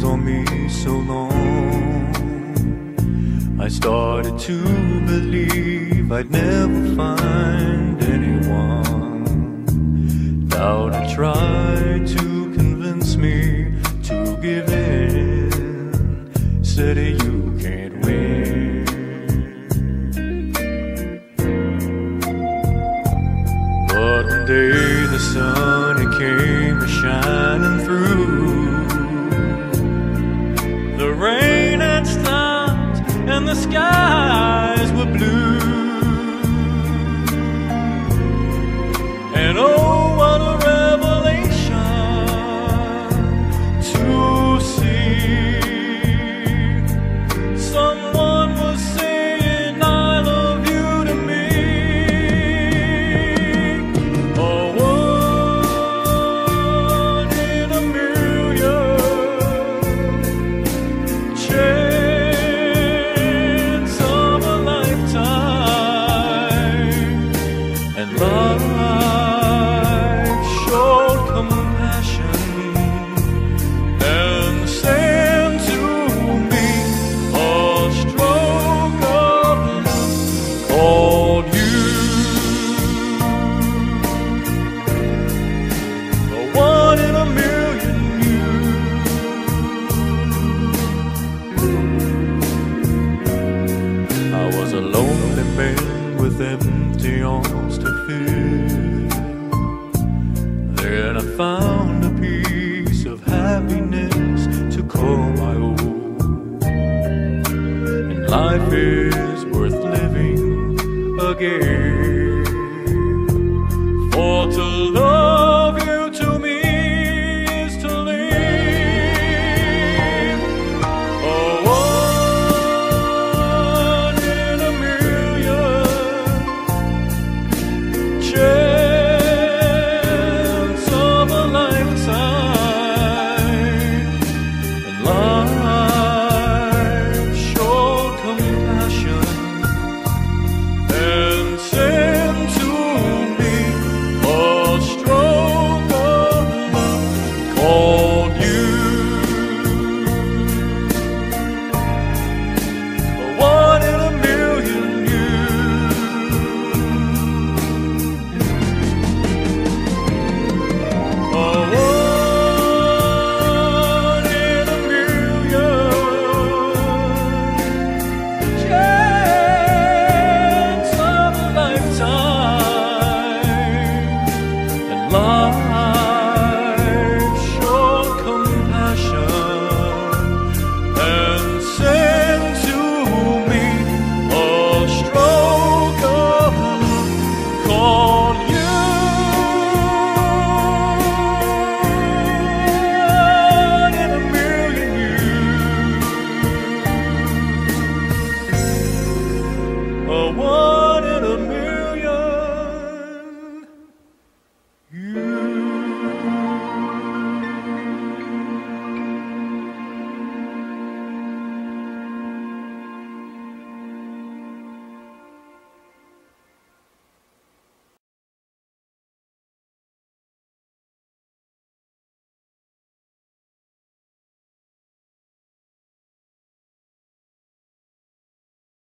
for me so long. I started to believe I'd never find anyone. Doubt had tried to convince me to give in. Said you can't win. But one day the sun, it came a-shining through. The rain had stopped and the skies were blue. And oh, what a revelation to see. Someone was saying I love you to me. A one in a million chance of a lifetime. And life showed compassion and sent to me a stroke of love called you. A one in a million you. I was a lonely man with empty arms to fill. Then I found a piece of happiness to call my own. And life is worth living again.